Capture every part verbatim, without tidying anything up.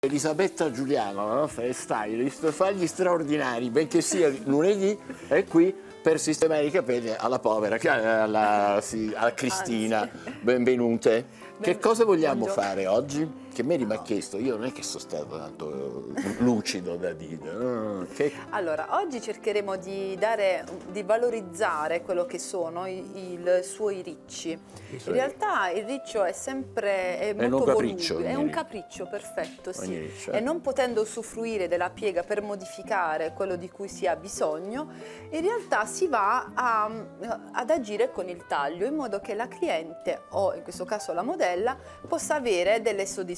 Elisabetta Giuliano, la nostra stylist, fa gli straordinari, benché sia lunedì, è qui per sistemare i capelli alla povera, alla, sì, alla Cristina. Anzi. Benvenute. Che cosa vogliamo Buongiorno. fare oggi? Che Mary mi ha chiesto, io non è che sono stato tanto lucido da dire. No, che... Allora, oggi cercheremo di dare, di valorizzare quello che sono i, i suoi ricci. In realtà il riccio è sempre è È molto un capriccio, volubile, è un ogni- capriccio, perfetto, sì. ogni riccio, eh. E non potendo usufruire della piega per modificare quello di cui si ha bisogno, in realtà si va a, ad agire con il taglio in modo che la cliente, o in questo caso la modella, possa avere delle soddisfazioni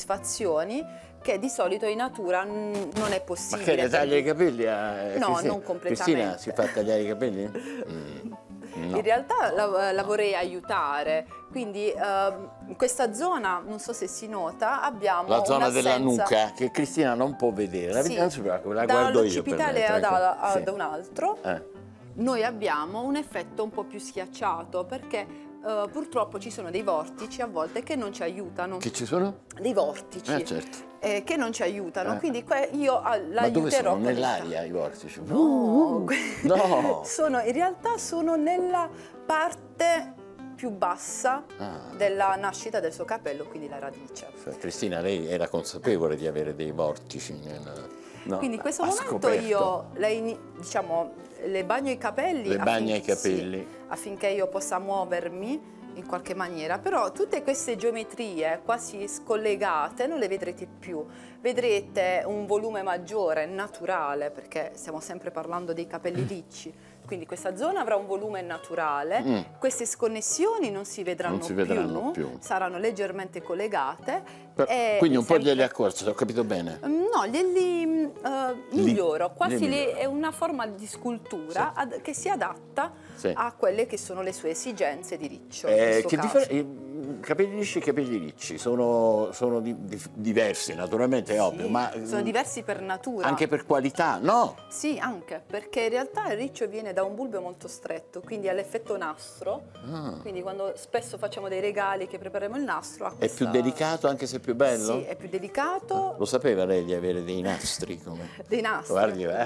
che di solito in natura n- non è Ma possibile. che le per taglia i lui. capelli? A... No, Cristina? non completamente. Cristina si fa tagliare i capelli? Mm. No. In realtà la, la vorrei aiutare, quindi eh, in questa zona, non so se si nota, abbiamo La zona della un'assenza- nuca che Cristina non può vedere. La, Sì, non si preoccupi, la guardo io per dall'occipitale lei, ad, tranquilla. ad Sì. un altro, Eh. noi abbiamo un effetto un po' più schiacciato perché eh, purtroppo ci sono dei vortici a volte che non ci aiutano. Che ci sono? Dei vortici Eh, certo. eh, che non ci aiutano, Eh. quindi que- io ah, Ma dove l'aiuterò. sono? con il Nell'aria i vortici? No, No. sono, in realtà sono nella parte più bassa Ah. della nascita del suo capello, quindi la radice. Cristina, lei era consapevole di avere dei vortici nel... No, Quindi in questo ha momento scoperto. io le, ini- diciamo, le bagno i capelli, Le bagna i affinché- capelli. sì, affinché io possa muovermi in qualche maniera, però tutte queste geometrie quasi scollegate non le vedrete più, vedrete un volume maggiore, naturale, perché stiamo sempre parlando dei capelli lisci, quindi questa zona avrà un volume naturale, Mm. queste sconnessioni non si vedranno, Non si vedranno più, più. saranno leggermente collegate. Per- e Quindi un po' sempre- glieli accorci, ho capito bene. No, glieli eh, Li- miglioro, quasi li li- miglioro. è una forma di scultura Sì. ad- che si adatta Sì. a quelle che sono le sue esigenze di riccio. in Eh, questo che caso. differ- i capelli lisci e capelli ricci sono, sono di- di- diversi, naturalmente, è Sì, ovvio, ma sono diversi per natura. anche per qualità, no? Sì, anche, perché in realtà il riccio viene da un bulbo molto stretto, quindi ha l'effetto nastro, Ah. quindi quando spesso facciamo dei regali che prepariamo il nastro ha È questa... più delicato anche se è più bello? Sì, è più delicato, Lo sapeva lei di avere dei nastri? Come... dei nastri. Guardi, eh,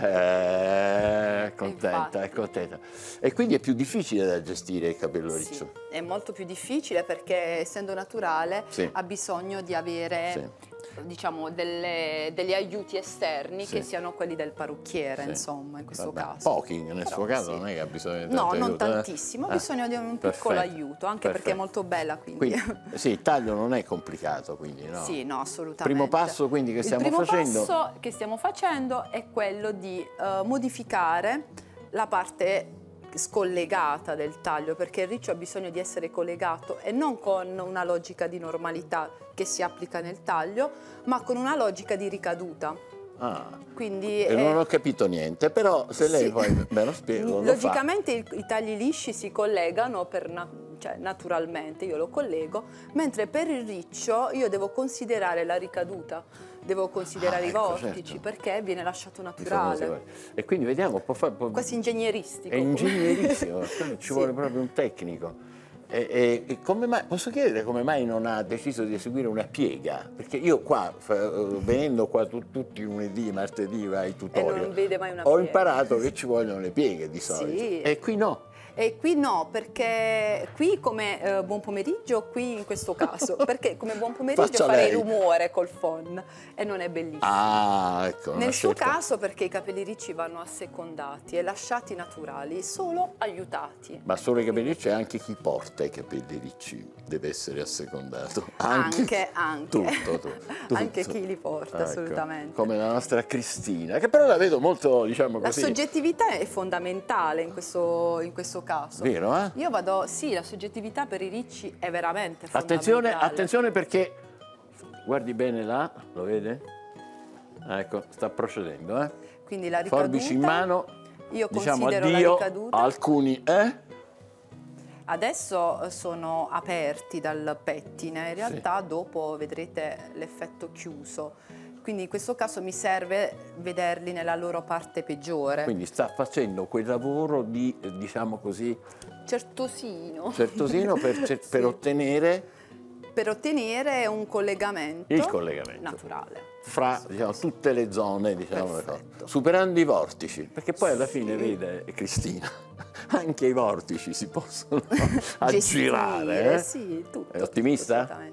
è contenta, Infatti. è contenta. E quindi è più difficile da gestire il capello Sì, riccio. è molto più difficile perché essendo naturale Sì. ha bisogno di avere diciamo delle- degli aiuti esterni Sì. che siano quelli del parrucchiere, Sì. insomma, in questo Vabbè, caso. pochi, nel Però suo caso sì. non è che ha bisogno di No, tanto non aiuto, eh? tantissimo, ha Ah, bisogno di un piccolo perfetto, aiuto, anche perché è perfetto. molto bella, quindi. Quindi, sì, il taglio non è complicato, quindi no? Sì, no, assolutamente. Primo passo quindi che stiamo Il primo facendo? passo che stiamo facendo è quello di eh, modificare la parte scollegata del taglio, perché il riccio ha bisogno di essere collegato e non con una logica di normalità che si applica nel taglio, ma con una logica di ricaduta. Ah, Quindi e eh, non ho capito niente, però se lei sì. poi me lo spiega, lo fa. Logicamente i, i tagli lisci si collegano per na- cioè, naturalmente, io lo collego, mentre per il riccio io devo considerare la ricaduta, devo considerare Ah, i ecco, vortici, certo. perché viene lasciato I famosi naturale, guardi. E quindi vediamo, può fare... può- quasi ingegneristico. È ingegnierissimo, ci Sì. vuole proprio un tecnico. E, e- e come mai, posso chiedere come mai non ha deciso di eseguire una piega? Perché io qua, fa- venendo qua tu- tutti i lunedì, martedì ai tutorial, non vede mai una ho piega. imparato che ci vogliono le pieghe di solito. Sì. E qui no. E qui no, perché qui come eh, buon pomeriggio, qui in questo caso, perché come buon pomeriggio Faccia farei lei. rumore col phon e non è bellissimo. Ah, ecco. una Nel suo scelta. caso perché i capelli ricci vanno assecondati e lasciati naturali, solo aiutati. Ma solo i capelli ricci e anche chi porta i capelli ricci deve essere assecondato. Anche, anche. Tutto, tu- tutto. Anche chi li porta, Ecco, assolutamente. come la nostra Cristina, che però la vedo molto, diciamo La così. soggettività è fondamentale in questo, in questo caso. Vero, eh? Io vado, sì, la soggettività per i ricci è veramente Attenzione, fondamentale. attenzione perché, guardi bene là, lo vede? Ecco, sta procedendo, eh? Quindi la ricaduta, Forbici in mano, io diciamo considero la addio ricaduta. a alcuni, eh? Adesso eh, sono aperti dal pettine, in realtà dopo vedrete l'effetto chiuso. Quindi in questo caso mi serve vederli nella loro parte peggiore. Quindi sta facendo quel lavoro di, eh, diciamo così, Certosino. certosino per, cer- per Sì. ottenere per ottenere un collegamento, Il collegamento. naturale. Fra, diciamo, tutte le zone, diciamo, le cose. Perfetto. Superando i vortici, perché poi alla fine, Sì. vede Cristina, anche i vortici si possono Gestire, aggirare. Eh? sì, tutto. È ottimista? Assolutamente.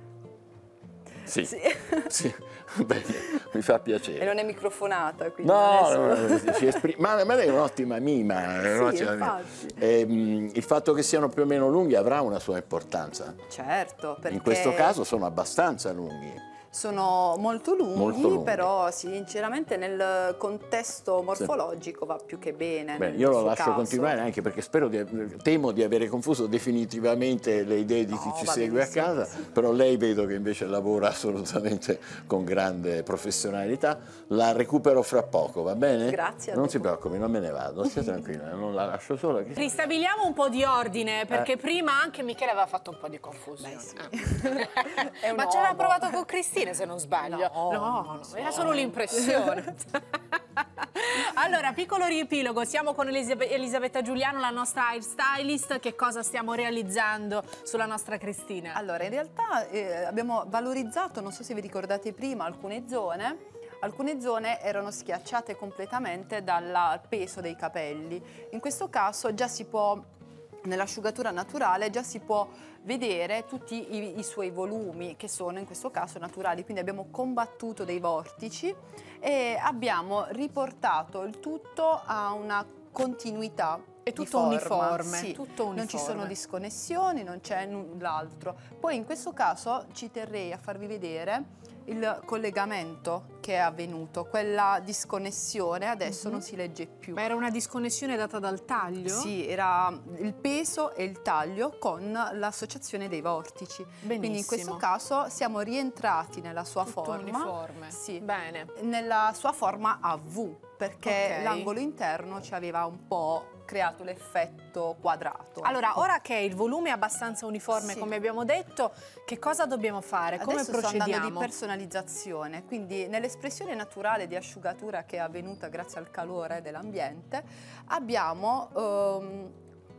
Sì. Sì. Sì. Bene, mi fa piacere. E non è microfonata, quindi No, non è no, solo- no, si esprime- ma, ma lei è un'ottima mima. è Sì, un'ottima mima. infatti. Ehm, il fatto che siano più o meno lunghi avrà una sua importanza. Certo, perché In questo caso sono abbastanza lunghi. sono molto lunghi, Molto lunghi. però sinceramente nel contesto morfologico va più che bene. Beh, nel io lo suo lascio caso. continuare anche perché spero di, temo di avere confuso definitivamente le idee di chi No, ci va segue a benissimo casa, così. però lei vedo che invece lavora assolutamente con grande professionalità. La recupero fra poco, va bene? Grazie a Non dopo. si preoccupi, non me ne vado, stia tranquilla, non la lascio sola. che- Ristabiliamo un po' di ordine, perché prima anche Michele aveva fatto un po' di confusione. Beh, sì. Eh. È un Ma ci aveva uomo. provato con Cristina, se non sbaglio. No, no, no, era solo l'impressione. Allora, piccolo riepilogo, siamo con Elisab- Elisabetta Giuliano, la nostra hairstylist. Che cosa stiamo realizzando sulla nostra Cristina? Allora, in realtà eh, abbiamo valorizzato, non so se vi ricordate prima, alcune zone. Alcune zone erano schiacciate completamente dal peso dei capelli. In questo caso già si può, nell'asciugatura naturale, già si può vedere tutti i, i suoi volumi, che sono in questo caso naturali. Quindi abbiamo combattuto dei vortici e abbiamo riportato il tutto a una continuità. È di tutto forma. uniforme, Sì, tutto non ci uniforme. sono disconnessioni, non c'è null'altro. Poi in questo caso ci terrei a farvi vedere il collegamento che è avvenuto, quella disconnessione adesso Mhm. non si legge più. Ma era una disconnessione data dal taglio? Sì, era il peso e il taglio con l'associazione dei vortici. Quindi in questo Benissimo. caso siamo rientrati nella sua Tutto forma. uniforme. Sì. Bene. Nella sua forma a V, perché Ok. l'angolo interno ci aveva un po' creato l'effetto quadrato. Allora, ecco. ora che il volume è abbastanza uniforme, Sì. come abbiamo detto, che cosa dobbiamo fare? Come Adesso sto andando di procediamo? personalizzazione, quindi nell'espressione naturale di asciugatura che è avvenuta grazie al calore dell'ambiente abbiamo ehm,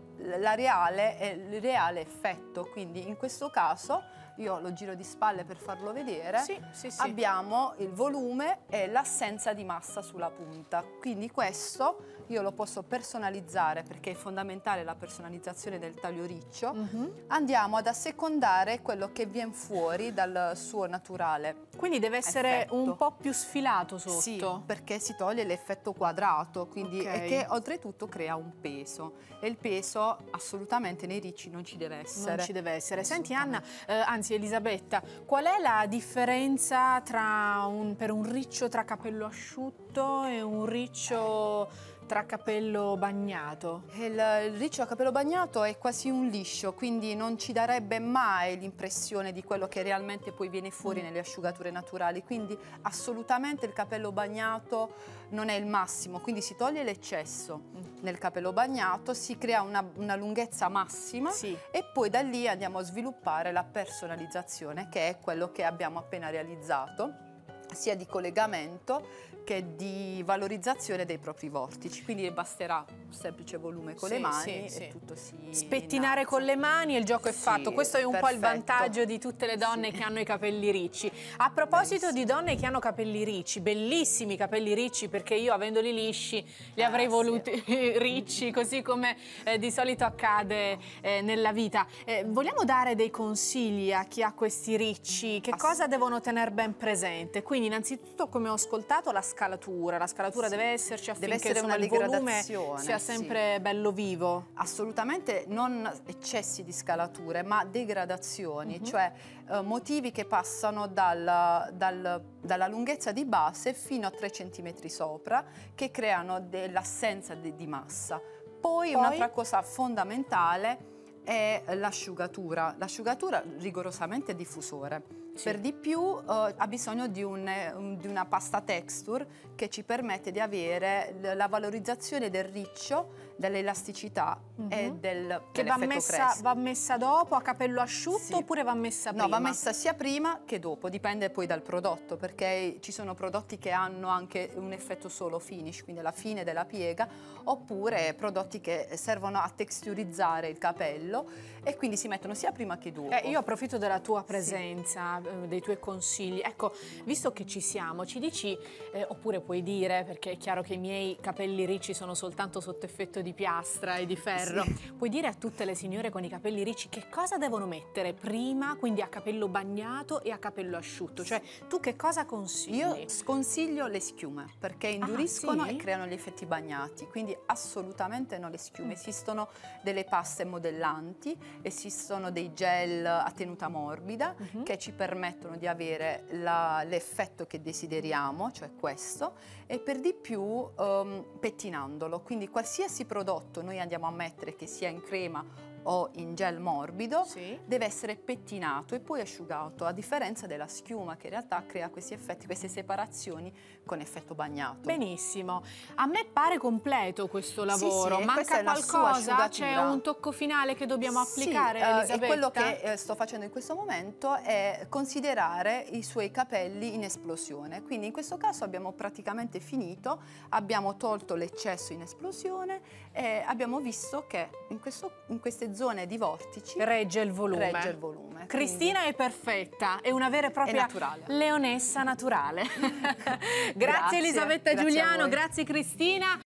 la reale, eh, il reale effetto, quindi in questo caso io lo giro di spalle per farlo vedere. Sì, sì, sì. Abbiamo il volume e l'assenza di massa sulla punta, quindi questo io lo posso personalizzare perché è fondamentale la personalizzazione del taglio riccio. Mhm. Andiamo ad assecondare quello che viene fuori dal suo naturale. Quindi deve essere Effetto. un po' più sfilato sotto. Sì, perché si toglie l'effetto quadrato, quindi Ok. e che oltretutto crea un peso. E il peso assolutamente nei ricci non ci deve essere. Non ci deve essere. Senti Anna, Assolutamente. eh, anzi Elisabetta, qual è la differenza tra un, per un riccio tra capello asciutto e un riccio tra capello bagnato? Il, il riccio a capello bagnato è quasi un liscio, quindi non ci darebbe mai l'impressione di quello che realmente poi viene fuori Mm. nelle asciugature naturali, quindi assolutamente il capello bagnato non è il massimo, quindi si toglie l'eccesso nel capello bagnato, si crea una, una lunghezza massima Sì. e poi da lì andiamo a sviluppare la personalizzazione, che è quello che abbiamo appena realizzato, sia di collegamento che di valorizzazione dei propri vortici. Quindi basterà un semplice volume con Sì, le mani sì, sì. e tutto si Spettinare innalza. con le mani e il gioco è Sì, fatto. Questo è un po' il perfetto. vantaggio di tutte le donne Sì. che hanno i capelli ricci. A proposito Bravissima. di donne che hanno capelli ricci, bellissimi capelli ricci, perché io avendoli lisci li avrei Ah, voluti ricci, così come eh, di solito accade eh, nella vita. Eh, vogliamo dare dei consigli a chi ha questi ricci? Che Ass- cosa devono tenere ben presente? Quindi innanzitutto, come ho ascoltato, la scalatura. La scalatura Sì. deve esserci affinché Deve essere insomma, una il volume degradazione, sia sì. sempre bello vivo. Assolutamente non eccessi di scalature, ma degradazioni, Mhm. cioè eh, motivi che passano dal- dal- dalla lunghezza di base fino a tre centimetri sopra, che creano dell'assenza di, di massa. Poi, Poi? un'altra cosa fondamentale è l'asciugatura. L'asciugatura rigorosamente diffusore. Sì. Per di più uh, ha bisogno di, un, un, di una pasta texture che ci permette di avere la valorizzazione del riccio, dell'elasticità mm-hmm. e del Che va messa, va messa dopo, a capello asciutto sì. oppure va messa prima? No, va messa sia prima che dopo, dipende poi dal prodotto, perché ci sono prodotti che hanno anche un effetto solo finish, quindi alla fine della piega, oppure prodotti che servono a texturizzare il capello e quindi si mettono sia prima che dopo. Eh, io approfitto della tua presenza, sì. dei tuoi consigli. Ecco, visto che ci siamo, ci dici, eh, oppure puoi dire, perché è chiaro che i miei capelli ricci sono soltanto sotto effetto di piastra e di ferro, sì. puoi dire a tutte le signore con i capelli ricci che cosa devono mettere prima, quindi a capello bagnato e a capello asciutto? Cioè, tu che cosa consigli? Io sconsiglio le schiume, perché induriscono ah, sì? e creano gli effetti bagnati, quindi assolutamente no le schiume. Esistono delle paste modellanti, esistono dei gel a tenuta morbida uh-huh. che ci permettono di avere l'effetto che desideriamo, cioè questo, e per di più um, pettinandolo. Quindi qualsiasi prodotto noi andiamo a mettere, che sia in crema o in gel morbido, sì. deve essere pettinato e poi asciugato, a differenza della schiuma che in realtà crea questi effetti, queste separazioni con effetto bagnato. Benissimo, a me pare completo questo lavoro, sì, sì, manca qualcosa? C'è un tocco finale che dobbiamo applicare, sì, Elisabetta? E quello che eh, sto facendo in questo momento è considerare i suoi capelli in esplosione, quindi in questo caso abbiamo praticamente finito, abbiamo tolto l'eccesso in esplosione e abbiamo visto che in, questo, in queste zone di vortici regge il volume. Regge il volume Cristina quindi... è perfetta, è una vera e propria leonessa naturale. Grazie, grazie Elisabetta grazie Giuliano, grazie Cristina.